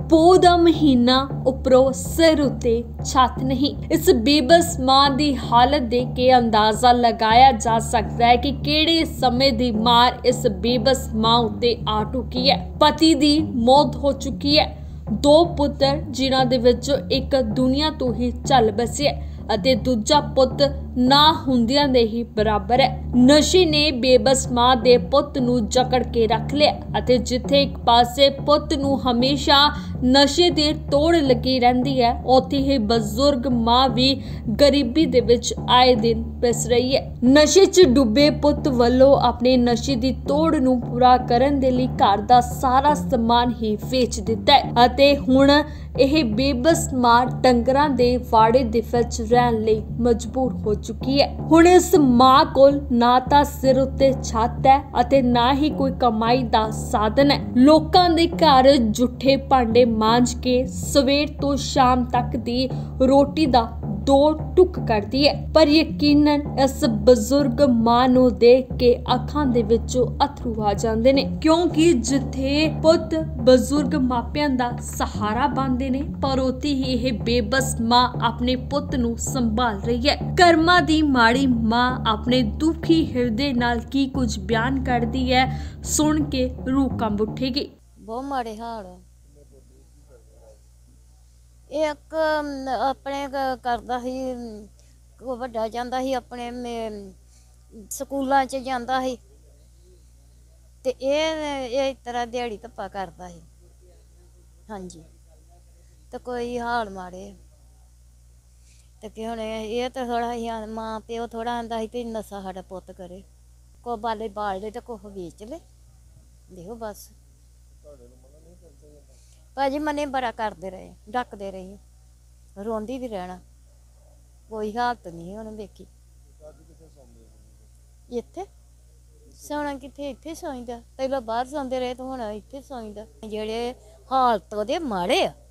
ਪੋਹ ਦਾ ਮਹੀਨਾ ਉੱਪਰੋਂ ਸਿਰ ਉੱਤੇ ਛੱਤ ਨਹੀਂ। ਇਸ ਬੇਬਸ ਮਾਂ ਦੀ ਹਾਲਤ ਦੇਖ ਕੇ ਅੰਦਾਜ਼ਾ ਲਗਾਇਆ ਜਾ ਸਕਦਾ ਹੈ ਕਿ ਕਿਹੜੇ ਸਮੇਂ ਦੀ ਮਾਰ ਇਸ ਬੇਬਸ ਮਾਂ ਉੱਤੇ ਆ ਟੁਕੀ ਹੈ। ਪਤੀ ਦੀ ਮੌਤ ਹੋ ਚੁੱਕੀ ਹੈ, 2 ਪੁੱਤਰ ਜਿਨ੍ਹਾਂ ਦੇ ਵਿੱਚੋਂ ਇੱਕ ਦੁਨੀਆ ਤੋਂ ਹੀ ਚੱਲ ਬਸਿਆ ਅਤੇ ਦੂਜਾ ਪੁੱਤ ਨਾ ਹੁੰਦਿਆਂ ਦੇ ਹੀ ਬਰਾਬਰ ਹੈ। ਨਸ਼ੇ ਨੇ ਬੇਬਸ ਮਾਂ ਦੇ ਪੁੱਤ ਨੂੰ ਜਕੜ ਕੇ ਰੱਖ ਲਿਆ ਅਤੇ ਜਿੱਥੇ ਇੱਕ ਪਾਸੇ ਪੁੱਤ ਨੂੰ ਹਮੇਸ਼ਾ ਨਸ਼ੇ ਦੀ ਤੋੜ ਲੱਗੀ ਰਹਿੰਦੀ ਹੈ, ਉੱਥੇ ਹੀ ਬਜ਼ੁਰਗ ਮਾਂ ਵੀ ਗਰੀਬੀ ਦੇ ਵਿੱਚ ਆਏ ਦਿਨ ਪਿਸ ਰਹੀ ਹੈ। ਨਸ਼ੇ 'ਚ ਡੁੱਬੇ ਪੁੱਤ ਵੱਲੋਂ ਆਪਣੇ ਨਸ਼ੇ ਦੀ ਤੋੜ ਨੂੰ ਪੂਰਾ ਕਰਨ ਦੇ ਲਈ ਘਰ ਦਾ ਸਾਰਾ ਸਮਾਨ ਹੀ ਵੇਚ ਦਿੱਤਾ ਹੈ ਅਤੇ ਹੁਣ ਇਹ ਬੇਬਸ ਮਾਂ ਡੰਗਰਾਂ ਦੇ ਵਾੜੇ ਦੇ ਵਿੱਚ ਰਹਿਣ ਲਈ ਮਜਬੂਰ ਹੋ ਚੁੱਕੀ ਹੈ। ਹੁਣ ਇਸ ਮਾਂ ਕੋਲ ਨਾ ਤਾਂ ਸਿਰ ਉੱਤੇ ਛੱਤ ਹੈ ਅਤੇ ਨਾ ਹੀ ਕੋਈ ਕਮਾਈ ਦਾ ਸਾਧਨ ਹੈ। ਲੋਕਾਂ ਦੇ ਘਰ ਜੁੱਠੇ ਭਾਂਡੇ ਮਾਂਜ ਕੇ ਸਵੇਰ ਤੋਂ ਸ਼ਾਮ ਤੱਕ ਦੀ ਰੋਟੀ ਦਾ 2 ਟੁੱਕ ਕਰਦੀ ਹੈ, ਪਰ ਯਕੀਨਨ ਇਸ ਬਜ਼ੁਰਗ ਮਾਂ ਨੂੰ ਦੇਖ ਕੇ ਅੱਖਾਂ ਦੇ ਵਿੱਚੋਂ ਅਥਰੂ ਆ ਜਾਂਦੇ ਨੇ, ਕਿਉਂਕਿ ਜਿੱਥੇ ਪੁੱਤ ਬਜ਼ੁਰਗ ਮਾਪਿਆਂ ਦਾ ਸਹਾਰਾ ਬਣਦੇ ਨੇ, ਪਰ ਉੱਥੇ ਹੀ ਇਹ ਬੇਬਸ ਮਾਂ ਆਪਣੇ ਪੁੱਤ ਨੂੰ ਸੰਭਾਲ ਰਹੀ ਹੈ। ਕਰਮਾਂ ਦੀ ਮਾੜੀ ਮਾਂ ਆਪਣੇ ਦੁਖੀ ਹਿਰਦੇ ਨਾਲ ਕੀ ਕੁਝ ਬਿਆਨ ਕਰਦੀ ਹੈ, ਸੁਣ ਕੇ ਰੂਹ ਕੰਬ ਉੱਠੇਗੀ। ਬਹੁਤ ਮਾੜੇ ਹਾਲ ਆ। ਇੱਕ ਆਪਣੇ ਕਰਦਾ ਸੀ, ਵੱਡਾ ਜਾਂਦਾ ਸੀ ਆਪਣੇ ਸਕੂਲਾਂ 'ਚ ਜਾਂਦਾ ਸੀ ਤੇ ਇਹ ਇਸ ਤਰ੍ਹਾਂ ਦਿਹਾੜੀ ਧੱਪਾ ਕਰਦਾ ਸੀ। ਹਾਂਜੀ, ਤੇ ਕੋਈ ਹਾਲ ਮਾੜੇ ਤੇ ਕਿ ਹੁਣ ਇਹ ਤਾਂ ਥੋੜਾ ਹੀ ਮਾਂ ਪਿਓ ਥੋੜਾ ਆਂਦਾ ਸੀ ਵੀ ਨਸ਼ਾ ਸਾਡਾ ਪੁੱਤ ਕਰੇ, ਕੋ ਬਾਲੇ ਬਾਲ ਲੈ ਤੇ ਕੁਛ ਵੇਚ ਲੈ, ਦੇਖੋ ਬਸ। ਭਾਜੀ ਮਨੇ ਬੜਾ ਕਰਦੇ ਰਹੇ, ਡੱਕਦੇ ਰਹੇ, ਰੋਂਦੀ ਵੀ ਰਹਿਣਾ, ਕੋਈ ਹਾਲਤ ਨਹੀਂ ਉਹਨੇ ਵੇਖੀ। ਇੱਥੇ ਸੌਣਾ ਕਿੱਥੇ, ਇੱਥੇ ਸੌਂਦਾ, ਪਹਿਲਾਂ ਬਾਹਰ ਸੌਂਦੇ ਰਹੇ ਤੇ ਹੁਣ ਇੱਥੇ ਸੌਂਦਾ। ਜਿਹੜੇ ਹਾਲਤ ਉਹਦੇ ਮਾੜੇ ਆ,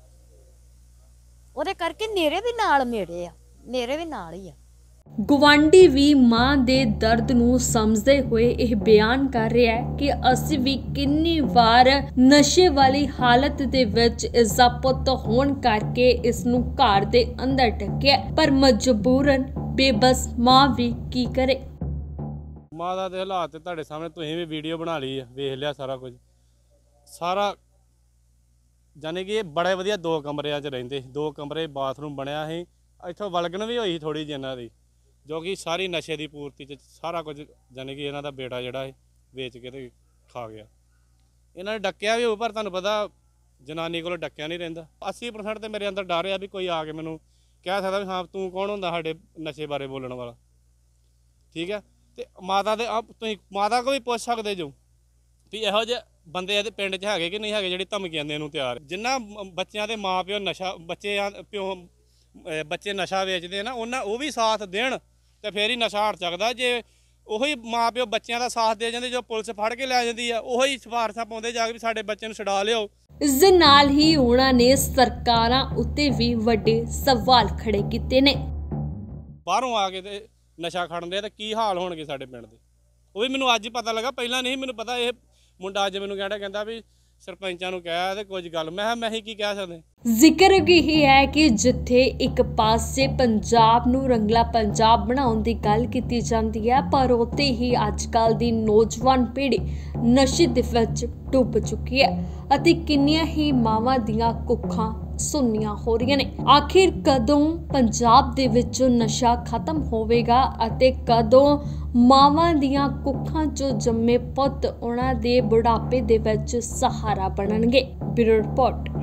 ਉਹਦੇ ਕਰਕੇ ਨੇਰੇ ਵੀ ਨਾਲ ਮੇੜੇ ਆ, ਨੇਰੇ ਵੀ ਨਾਲ ਹੀ ਆ। ਗੁਆਂਢੀ ਵੀ ਮਾਂ ਦੇ ਦਰਦ ਨੂੰ ਸਮਝਦੇ ਹੋਏ ਇਹ ਬਿਆਨ ਕਰ ਰਿਹਾ ਹੈ ਕਿ ਅਸੀਂ ਵੀ ਕਿੰਨੀ ਵਾਰ ਨਸ਼ੇ ਵਾਲੀ ਹਾਲਤ ਦੇ ਵਿੱਚ ਇਸ ਦਾ ਪੁੱਤ ਹੋਣ ਕਰਕੇ ਇਸ ਨੂੰ ਘਰ ਦੇ ਅੰਦਰ ਟੱਕਿਆ, ਪਰ ਮਜਬੂਰਨ ਬੇਬਸ ਮਾਂ ਵੀ ਕੀ ਕਰੇ। ਮਾਂ ਦਾ ਤੇ ਹਾਲਾਤ ਤੇ ਤੁਹਾਡੇ ਸਾਹਮਣੇ, ਤੁਸੀਂ ਵੀ ਵੀਡੀਓ ਬਣਾ ਲਈ ਆ, ਵੇਖ ਲਿਆ ਸਾਰਾ ਕੁਝ। ਸਾਰਾ ਜਾਨੀ ਕਿ ਇਹ ਬੜੇ ਵਧੀਆ 2 ਕਮਰਿਆਂ 'ਚ ਰਹਿੰਦੇ, 2 ਕਮਰੇ, ਬਾਥਰੂਮ ਬਣਿਆ ਸੀ, ਇੱਥੋਂ ਵਲਗਣ ਵੀ ਹੋਈ ਥੋੜੀ ਜਿਹੀ ਇਹਨਾਂ ਦੀ, ਜੋ ਕਿ ਸਾਰੀ ਨਸ਼ੇ ਦੀ ਪੂਰਤੀ 'ਚ ਸਾਰਾ ਕੁਝ ਜਾਨੀ ਕਿ ਇਹਨਾਂ ਦਾ ਬੇਟਾ ਜਿਹੜਾ ਹੈ ਵੇਚ ਕੇ ਤੇ ਖਾ ਗਿਆ। ਇਹਨਾਂ ਨੇ ਡੱਕਿਆ ਵੀ ਹੋਊ, ਪਰ ਤੁਹਾਨੂੰ ਪਤਾ ਜਨਾਨੀ ਕੋਲ ਡੱਕਿਆ ਨਹੀਂ ਰਹਿੰਦਾ। 80% ਤੇ ਮੇਰੇ ਅੰਦਰ ਡਰ ਆ ਵੀ ਕੋਈ ਆ ਕੇ ਮੈਨੂੰ ਕਹਿ ਸਕਦਾ ਵੀ ਹਾਂ ਤੂੰ ਕੌਣ ਹੁੰਦਾ ਸਾਡੇ ਨਸ਼ੇ ਬਾਰੇ ਬੋਲਣ ਵਾਲਾ, ਠੀਕ ਹੈ। ਤੇ ਮਾਤਾ ਦੇ ਤੁਸੀਂ ਮਾਤਾ ਕੋਲ ਵੀ ਪੁੱਛ ਸਕਦੇ ਜੋ ਵੀ ਇਹੋ ਜਿਹੇ ਬੰਦੇ ਇਹਦੇ ਪਿੰਡ 'ਚ ਹੈਗੇ ਕਿ ਨਹੀਂ ਹੈਗੇ ਜਿਹੜੀ ਧਮਕੀਆਂ ਦੇਣ ਨੂੰ ਤਿਆਰ। ਜਿੰਨਾ ਬੱਚਿਆਂ ਦੇ ਮਾਂ ਪਿਓ ਨਸ਼ਾ ਬੱਚੇ ਨਸ਼ਾ ਵੇਚਦੇ ਨਾ, ਉਹ ਵੀ ਸਾਥ ਦੇਣ ਤੇ ਫੇਰ ਹੀ ਨਸ਼ਾ ਹਟ ਸਕਦਾ। ਜੇ ਉਹੀ ਮਾਂ ਪਿਓ ਬੱਚਿਆਂ ਦਾ ਸਾਥ ਦੇ ਜਾਂਦੇ, ਜੋ ਪੁਲਿਸ ਫੜ ਕੇ ਲੈ ਜਾਂਦੀ ਆ, ਉਹੀ ਸਿਫਾਰਸ਼ਾਂ ਪਾਉਂਦੇ ਜਾ ਕੇ ਵੀ ਸਾਡੇ ਬੱਚੇ ਨੂੰ ਛੁਡਾ ਲਿਓ। ਇਸ ਦੇ ਨਾਲ ਹੀ ਉਹਨਾਂ ਨੇ ਸਰਕਾਰਾਂ ਉੱਤੇ ਵੀ ਵੱਡੇ ਸਵਾਲ ਖੜੇ ਕੀਤੇ ਨੇ। ਬਾਹਰੋਂ ਆ ਕੇ ਤੇ ਨਸ਼ਾ ਖੜਨਦੇ ਤੇ ਕੀ ਹਾਲ ਹੋਣਗੇ ਸਾਡੇ ਪਿੰਡ ਦੇ, ਉਹ ਵੀ ਮੈਨੂੰ ਅੱਜ ਹੀ ਪਤਾ ਲੱਗਾ, ਪਹਿਲਾਂ ਨਹੀਂ ਮੈਨੂੰ ਪਤਾ। ਇਹ ਮੁੰਡਾ ਅੱਜ ਮੈਨੂੰ ਕਹਿੰਦਾ ਵੀ ਸਰਪੰਚਾਂ ਨੂੰ ਕਿਹਾ ਤੇ ਕੁਝ ਗੱਲ, ਮੈਂ ਹੀ ਕੀ ਕਹਿ ਸਕਦੇ। ਜ਼ਿਕਰ ਇਹ ਹੈ ਕਿ ਜਿੱਥੇ ਇੱਕ ਪਾਸੇ ਪੰਜਾਬ ਨੂੰ ਰੰਗਲਾ ਪੰਜਾਬ ਬਣਾਉਣ ਦੀ ਗੱਲ ਕੀਤੀ ਜਾਂਦੀ ਹੈ, ਪਰ ਉੱਥੇ ਹੀ ਅੱਜ ਕੱਲ੍ਹ ਦੀ ਨੌਜਵਾਨ ਪੀੜ੍ਹੀ ਨਸ਼ੇ ਦੇ ਵਿੱਚ ਡੁੱਬ ਚੁੱਕੀ ਹੈ ਅਤੇ ਕਿੰਨੀਆਂ ਹੀ ਮਾਵਾਂ ਦੀਆਂ ਕੁੱਖਾਂ ਸੁੰਨੀਆਂ ਹੋ ਰਹੀਆਂ ਨੇ। ਆਖਿਰ ਕਦੋਂ ਪੰਜਾਬ ਦੇ ਵਿੱਚੋਂ ਨਸ਼ਾ ਖਤਮ ਹੋਵੇਗਾ ਅਤੇ ਕਦੋਂ ਮਾਵਾਂ ਦੀਆਂ ਕੁੱਖਾਂ 'ਚੋਂ ਜੰਮੇ ਪੁੱਤ ਉਹਨਾਂ ਦੇ ਬੁਢਾਪੇ ਦੇ ਵਿੱਚ ਸਹਾਰਾ ਬਣਨਗੇ। Bureau report.